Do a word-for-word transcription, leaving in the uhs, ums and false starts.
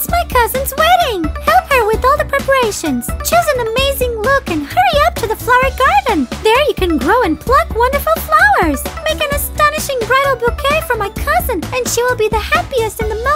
It's my cousin's wedding! Help her with all the preparations. Choose an amazing look and hurry up to the flower garden. There you can grow and pluck wonderful flowers. Make an astonishing bridal bouquet for my cousin and she will be the happiest and the most